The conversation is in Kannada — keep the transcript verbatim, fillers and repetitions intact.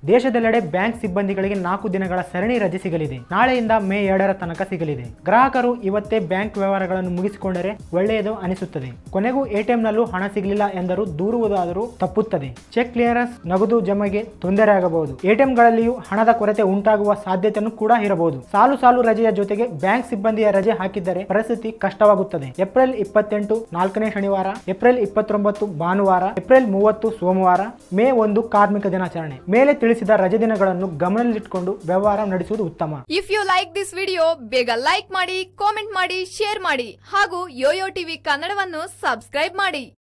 ದೇಶದೆಲ್ಲೆಡೆ ಬ್ಯಾಂಕ್ ಸಿಬ್ಬಂದಿಗಳಿಗೆ ನಾಲ್ಕು ದಿನಗಳ ಸರಣಿ ರಜೆ ಸಿಗಲಿದೆ. ನಾಳೆಯಿಂದ ಮೇ ಎರಡರ ತನಕ ಸಿಗಲಿದೆ. ಗ್ರಾಹಕರು ಇವತ್ತೇ ಬ್ಯಾಂಕ್ ವ್ಯವಹಾರಗಳನ್ನು ಮುಗಿಸಿಕೊಂಡರೆ ಒಳ್ಳೆಯದು ಅನಿಸುತ್ತದೆ. ಕೊನೆಗೂ ಎಟಿಎಂ ನಲ್ಲೂ ಹಣ ಸಿಗಲಿಲ್ಲ ಎಂದರೂ ದೂರುವುದಾದರೂ ತಪ್ಪುತ್ತದೆ. ಚೆಕ್ ಕ್ಲಿಯರೆನ್ಸ್, ನಗದು ಜಮೆಗೆ ತೊಂದರೆ ಆಗಬಹುದು. ಎಟಿಎಂಗಳಲ್ಲಿಯೂ ಹಣದ ಕೊರತೆ ಉಂಟಾಗುವ ಸಾಧ್ಯತೆಯೂ ಕೂಡ ಇರಬಹುದು. ಸಾಲು ಸಾಲು ರಜೆಯ ಜೊತೆಗೆ ಬ್ಯಾಂಕ್ ಸಿಬ್ಬಂದಿಯ ರಜೆ ಹಾಕಿದ್ದರೆ ಪರಿಸ್ಥಿತಿ ಕಷ್ಟವಾಗುತ್ತದೆ. ಏಪ್ರಿಲ್ ಇಪ್ಪತ್ತೆಂಟು ನಾಲ್ಕನೇ ಶನಿವಾರ, ಏಪ್ರಿಲ್ ಇಪ್ಪತ್ತೊಂಬತ್ತು ಭಾನುವಾರ, ಏಪ್ರಿಲ್ ಮೂವತ್ತು ಸೋಮವಾರ, ಮೇ ಒಂದು ಕಾರ್ಮಿಕ ದಿನಾಚರಣೆ. ಮೇಲೆ ತಿಳಿಸಿದ ರಜೆ ದಿನಗಳನ್ನು ಗಮನದಲ್ಲಿಟ್ಟುಕೊಂಡು ವ್ಯವಹಾರ ನಡೆಸುವುದು ಉತ್ತಮ. If you like this video, ಬೇಗ ಲೈಕ್ ಮಾಡಿ, ಕಾಮೆಂಟ್ ಮಾಡಿ, ಶೇರ್ ಮಾಡಿ ಹಾಗೂ ಯೋಯೋ ಟಿವಿ ಕನ್ನಡವನ್ನು ಸಬ್ಸ್ಕ್ರೈಬ್ ಮಾಡಿ.